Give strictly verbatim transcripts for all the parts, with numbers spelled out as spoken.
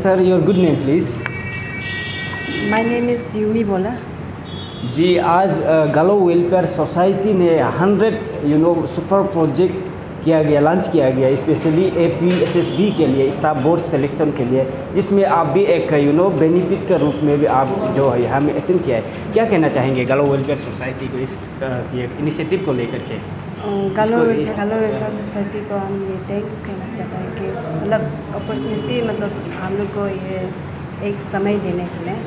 Sir, your good name please. My name is Yumi Bola. जी, आज Galo welfare society ने hundred you know super project किया गया, launch किया गया स्पेशली एपीएसएसबी के लिए, स्टाफ बोर्ड सिलेक्शन के लिए, जिसमें आप भी एक यू नो बेनिफिट के रूप में भी आप जो है यहाँ में अटेंड किया है। क्या कहना चाहेंगे गालो वेलफेयर सोसाइटी को इस इनिशिएटिव को लेकर के? गालो गालो वेलफेयर सोसाइटी को हम ये थैंक्स कहना चाहता है कि मतलब अपॉर्चुनिटी मतलब हम लोग को ये एक समय देने के लिए।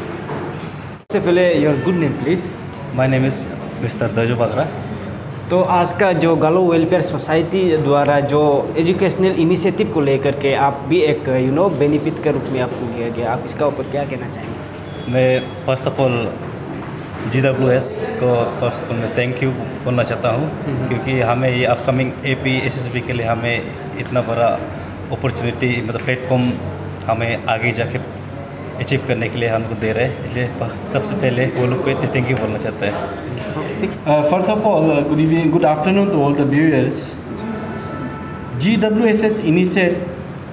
सबसे पहले your good name please. My name is mister Dajo Bagra. तो आज का जो गालो वेलफेयर सोसाइटी द्वारा जो एजुकेशनल इनिशिएटिव को लेकर के आप भी एक यू नो बेनिफिट के रूप में आपको किया गया, आप इसका ऊपर क्या कहना चाहेंगे? मैं first of all G W S को फर्स्ट ऑफ ऑल मैं थैंक यू बोलना चाहता हूँ, क्योंकि हमें ये upcoming A P S S B के लिए हमें इतना बड़ा अपॉर्चुनिटी मतलब प्लेटफॉर्म हमें आगे जाके अचीव करने के लिए हमको दे रहे हैं, इसलिए सबसे पहले वो लोग को इतने थैंक यू बोलना चाहते हैं। First of all good evening, good afternoon to all the viewers. G W S S initiate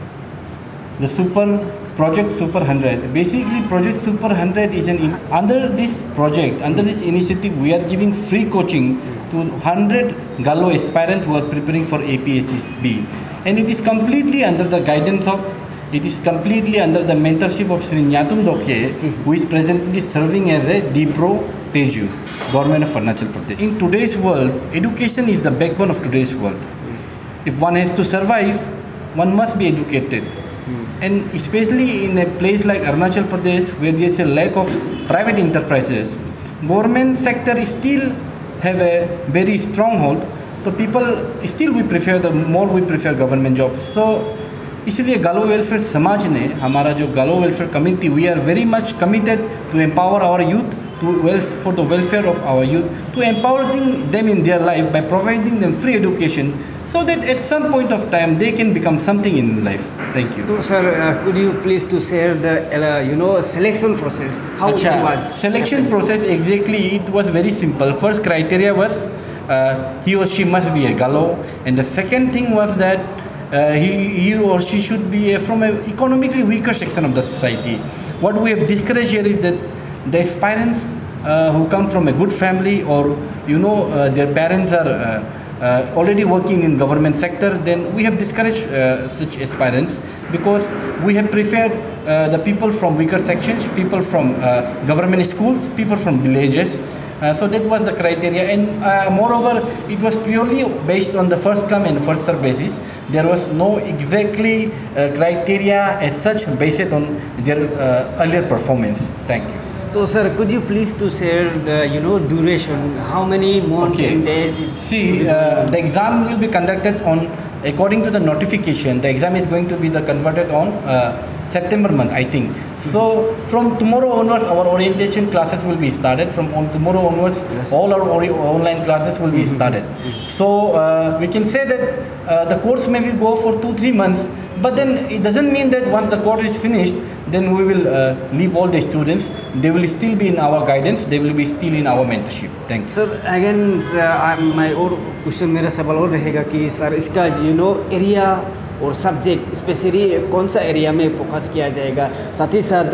the super project super one hundred. Basically project super one hundred is an in, under this project, under this initiative we are giving free coaching to one hundred Gallo aspirants who are preparing for A P S S B, and it is completely under the guidance of It is completely under the mentorship of Sri Nyatum Dokye, who is presently serving as a D Pro Teju, Government of Arunachal Pradesh. In today's world, education is the backbone of today's world. If one has to survive, one must be educated. And especially in a place like Arunachal Pradesh, where there is a lack of private enterprises, government sector still have a very strong hold. So people still we prefer the more we prefer government jobs. So इसलिए गालो welfare समाज ने हमारा जो Galo welfare committee, we are very much committed to empower our youth to well for the welfare of our youth, to empowering them in their life by providing them free education, so that at some point of time they can become something in life. Thank you. So sir, uh, could you please to share the uh, you know selection process, how Achha, it was? Selection process, exactly, it was very simple. First criteria was uh, he or she must be a Gallo, and the second thing was that uh, he, he or she should be a, from an economically weaker section of the society. What we have discouraged here is that the aspirants uh, who come from a good family, or you know uh, their parents are uh, uh, already working in government sector, then we have discouraged uh, such aspirants, because we have preferred uh, the people from weaker sections, people from uh, government schools, people from villages. Uh, so that was the criteria, and uh, moreover it was purely based on the first come and first serve basis. There was no exactly uh, criteria as such based on their uh, earlier performance. Thank you. So sir, could you please to share the you know duration, how many months okay. and days is See, uh, the exam will be conducted on, according to the notification, the exam is going to be the converted on uh, September month, I think. So from tomorrow onwards our orientation classes will be started. From on tomorrow onwards yes. all our online classes will be mm-hmm. started. Mm-hmm. So uh, we can say that uh, the course maybe go for two three months, but then it doesn't mean that once the course is finished, then we will uh, leave all the students. They will still be in our guidance. They will be still in our mentorship. Thank you. Sir, again, uh, my और question मेरा सवाल और रहेगा कि sir इसका you know area और subject specially कौन सा एरिया में फोकस किया जाएगा, साथ ही साथ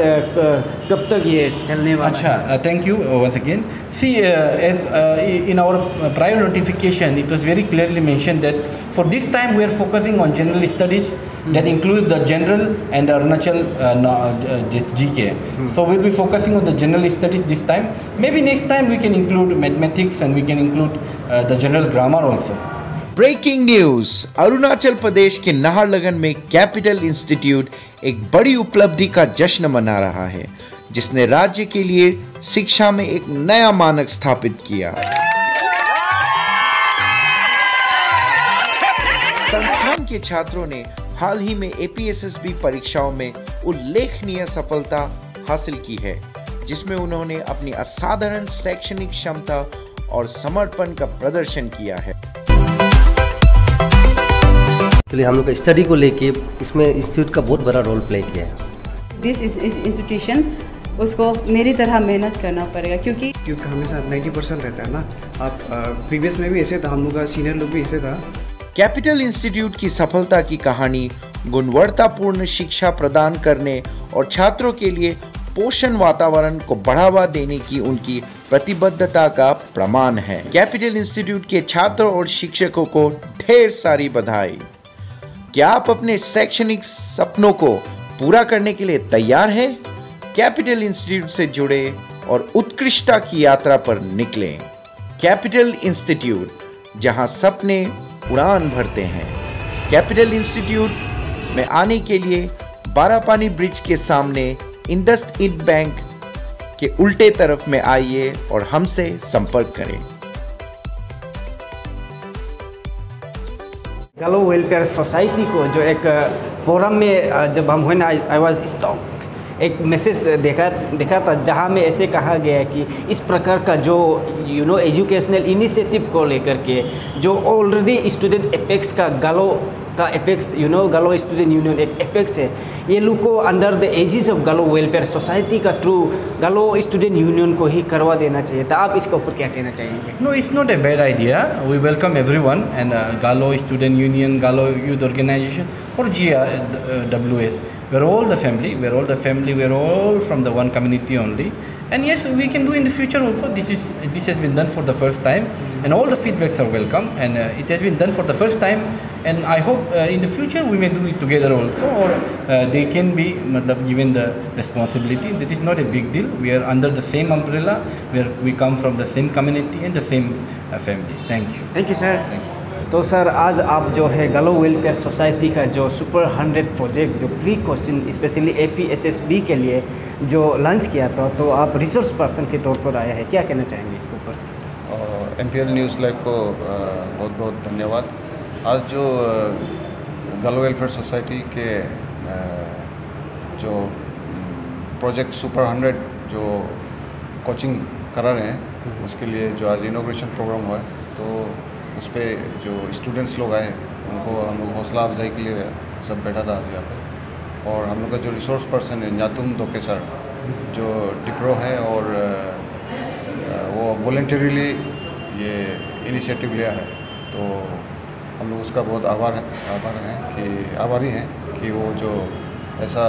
कब तक ये चलने वाला? अच्छा, thank you once again. See, uh, as uh, in our prior notification, it was very clearly mentioned that for this time we are focusing on general studies. Mm-hmm. That includes the general and Arunachal uh, uh, G K. Mm-hmm. So we'll be focusing on the general studies this time. Maybe next time we can include mathematics, and we can include uh, the general grammar also. Breaking news, Arunachal Pradesh के नाहरलगुन में capital institute एक बड़ी उपलब्धि का जश्न मना रहा है, जिसने राज्य के लिए शिक्षा में एक नया मानक स्थापित किया। संस्थान के छात्रों ने हाल ही में A P S S B परीक्षाओं में उल्लेखनीय सफलता हासिल की है, जिसमें उन्होंने अपनी असाधारण शैक्षणिक क्षमता और समर्पण का प्रदर्शन किया है। इसलिए हम लोग का स्टडी को लेके इसमें इंस्टीट्यूट का बहुत बड़ा रोल प्ले किया है। दिस इंस्टीट्यूशन उसको मेरी तरह मेहनत करना पड़ेगा, क्योंकि क्योंकि हमेशा नब्बे परसेंट रहता है ना। आप प्रीवियस में भी ऐसे था, हम लोग का सीनियर लोग भी ऐसे था। कैपिटल इंस्टीट्यूट की सफलता की कहानी गुणवत्तापूर्ण शिक्षा प्रदान करने और छात्रों के लिए पोषण वातावरण को बढ़ावा देने की उनकी प्रतिबद्धता का प्रमाण है। कैपिटल इंस्टीट्यूट के छात्रों और शिक्षकों को ढेर सारी बधाई। क्या आप अपने शैक्षणिक सपनों को पूरा करने के लिए तैयार हैं? कैपिटल इंस्टीट्यूट से जुड़े और उत्कृष्टता की यात्रा पर निकलें। कैपिटल इंस्टीट्यूट, जहां सपने उड़ान भरते हैं। कैपिटल इंस्टीट्यूट में आने के लिए बारापानी ब्रिज के सामने इंडस इंड बैंक के उल्टे तरफ में आइए और हमसे संपर्क करें। गालो वेलफेयर सोसाइटी को जो एक फोरम में जब हम हुए ना, आई वाज स्टॉप्ड, एक मैसेज देखा देखा था जहाँ में ऐसे कहा गया है कि इस प्रकार का जो यू नो एजुकेशनल इनिशिएटिव को लेकर के जो ऑलरेडी स्टूडेंट एपेक्स का गालो का apex you know Galo student union एक एपेक्स है, ये लोग को under the aegis of Galo welfare society का थ्रू गालो स्टूडेंट यूनियन को ही करवा देना चाहिए था। आप इसके ऊपर क्या कहना चाहेंगे? No, it's not a bad idea. We welcome everyone, and uh, Galo Student Union, Galo Youth Organization, or G uh, W S. We're all the family. We're all the family. We're all from the one community only. And yes, we can do in the future also. This is this has been done for the first time, and all the feedbacks are welcome. And uh, it has been done for the first time, and I hope uh, in the future we may do it together also, or uh, they can be matlab, given the responsibility. That is not a big deal. We are under the same umbrella, where we come from the same community and the same uh, family. Thank you. Thank you sir. Thank you. तो sir आज आप जो है Galo welfare society का जो super hundred project जो pre coaching specially A P S S B के लिए जो लॉन्च किया था, तो आप रिसोर्स पर्सन के तौर पर आया है, क्या कहना चाहेंगे इसके ऊपर? M P L news live को बहुत बहुत धन्यवाद। आज जो गालो वेलफेयर सोसाइटी के जो प्रोजेक्ट सुपर हंड्रेड जो कोचिंग करा रहे हैं, उसके लिए जो आज इनॉग्रेशन प्रोग्राम हुआ है, तो उस पर जो स्टूडेंट्स लोग आए उनको हम लोग हौसला अफजाई के लिए सब बैठा था आज यहाँ पे। और हम लोग का जो रिसोर्स पर्सन है न्यातुम दोके सर, जो डिप्रो है, और वो वॉलंटरीली ये इनिशिएटिव लिया है, तो हम लोग उसका बहुत आभार है आभार हैं कि आभारी हैं कि वो जो ऐसा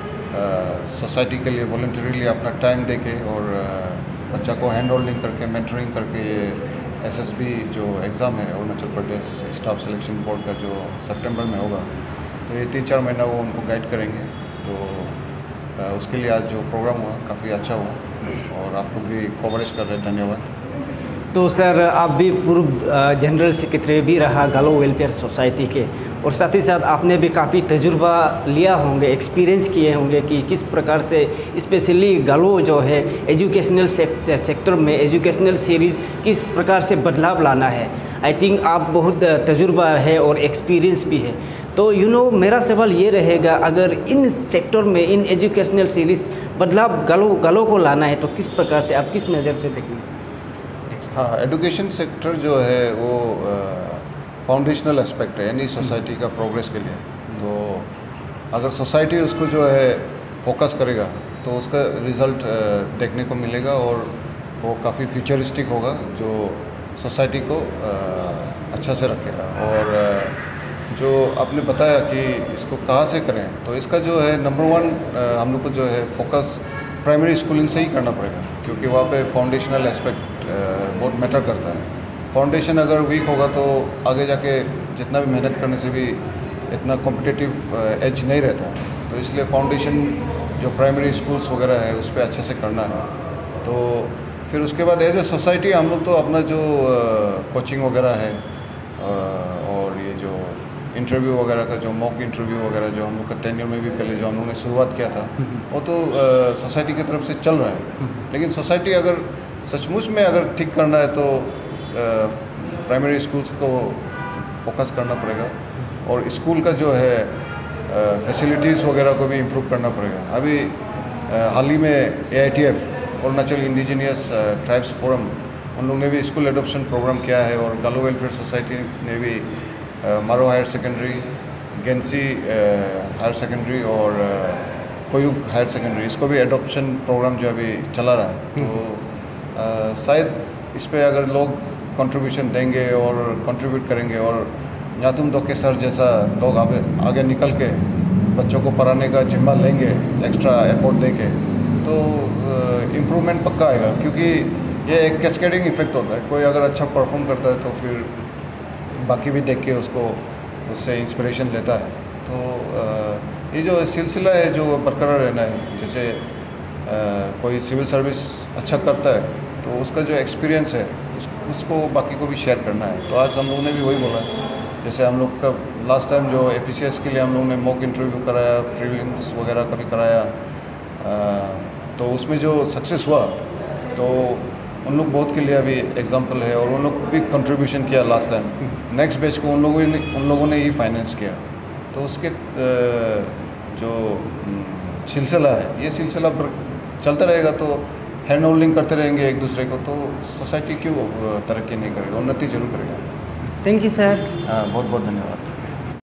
सोसाइटी के लिए वॉलंटरीली अपना टाइम दे के और बच्चा को हैंड होल्डिंग करके मेंटरिंग करके ये एस एस बी जो एग्ज़ाम है Arunachal Pradesh staff selection board का जो सितंबर में होगा, तो ये तीन चार महीना वो उनको गाइड करेंगे। तो उसके लिए आज जो प्रोग्राम हुआ काफ़ी अच्छा हुआ और आप लोग भी कवरेज कर रहे हैं, धन्यवाद। तो सर आप भी पूर्व जनरल सेक्रेटरी भी रहा गालो वेलफेयर सोसाइटी के, और साथ ही साथ आपने भी काफ़ी तजुर्बा लिया होंगे, एक्सपीरियंस किए होंगे कि किस प्रकार से स्पेशली गालो जो है एजुकेशनल सेक्टर में एजुकेशनल सीरीज़ किस प्रकार से बदलाव लाना है। आई थिंक आप बहुत तजुर्बा है और एक्सपीरियंस भी है। तो यू नो मेरा सवाल ये रहेगा, अगर इन सेक्टर में इन एजुकेशनल सीरीज़ बदलाव गालो गालो को लाना है, तो किस प्रकार से आप किस नज़र से देखेंगे? हाँ, एजुकेशन सेक्टर जो है वो फाउंडेशनल एस्पेक्ट है, यानी सोसाइटी का प्रोग्रेस के लिए। तो अगर सोसाइटी उसको जो है फोकस करेगा तो उसका रिज़ल्ट देखने को मिलेगा और वो काफ़ी फ्यूचरिस्टिक होगा, जो सोसाइटी को अच्छा से रखेगा। और जो आपने बताया कि इसको कहाँ से करें, तो इसका जो है नंबर वन हम लोग को जो है फोकस प्राइमरी स्कूलिंग से ही करना पड़ेगा, क्योंकि वहाँ पे फाउंडेशनल एस्पेक्ट बहुत मैटर करता है। फाउंडेशन अगर वीक होगा तो आगे जाके जितना भी मेहनत करने से भी इतना कॉम्पिटिटिव एज नहीं रहता है। तो इसलिए फाउंडेशन जो प्राइमरी स्कूल्स वगैरह है उस पर अच्छे से करना है। तो फिर उसके बाद एज ए सोसाइटी हम लोग तो अपना जो कोचिंग वगैरह है और ये जो इंटरव्यू वगैरह का जो मॉक इंटरव्यू वगैरह जो हम लोग का टेन्योर में भी पहले जो हम लोगों ने शुरुआत किया था, वो तो सोसाइटी की तरफ से चल रहा है। लेकिन सोसाइटी अगर सचमुच में अगर ठीक करना है तो प्राइमरी स्कूल्स को फोकस करना पड़ेगा और स्कूल का जो है फैसिलिटीज़ वगैरह को भी इम्प्रूव करना पड़ेगा। अभी हाल ही में A I T F Arunachal indigenous tribes forum, उन लोगों ने भी स्कूल एडोप्शन प्रोग्राम किया है, और गालो वेलफेयर सोसाइटी ने भी Maro higher secondary, Gensi higher secondary और कोयुग हायर सेकेंडरी, इसको भी एडोप्शन प्रोग्राम जो अभी चला रहा है। तो शायद इस पर अगर लोग कंट्रीब्यूशन देंगे और कंट्रीब्यूट करेंगे और या तुम दो के सर जैसा लोग आगे आगे निकल के बच्चों को पढ़ाने का जिम्मा लेंगे एक्स्ट्रा एफर्ट देके, तो इम्प्रूवमेंट पक्का आएगा। क्योंकि ये एक कैस्केडिंग इफेक्ट होता है, कोई अगर अच्छा परफॉर्म करता है तो फिर बाकी भी देख के उसको उससे इंस्पिरेशन लेता है। तो ये जो सिलसिला है जो बरकरार रहना है, जैसे कोई सिविल सर्विस अच्छा करता है तो उसका जो एक्सपीरियंस है उस, उसको बाकी को भी शेयर करना है। तो आज हम लोगों ने भी वही बोला, जैसे हम लोग का लास्ट टाइम जो ए पी सी एस के लिए हम लोगों ने मॉक इंटरव्यू कराया, प्रीलिम्स वगैरह का भी कराया, आ, तो उसमें जो सक्सेस हुआ तो उन लोग बहुत के लिए अभी एग्जांपल है, और उन लोग भी कंट्रीब्यूशन किया लास्ट टाइम। नेक्स्ट बैच को उन लोगों ने उन लोगों ने ही फाइनेंस किया। तो उसके जो सिलसिला है, ये सिलसिला चलता रहेगा, तो हैंड होल्डिंग करते रहेंगे एक दूसरे को, तो सोसाइटी क्यों तरक्की नहीं करेगा, उन्नति जरूर करेगा। Thank you sir. हाँ, बहुत बहुत धन्यवाद।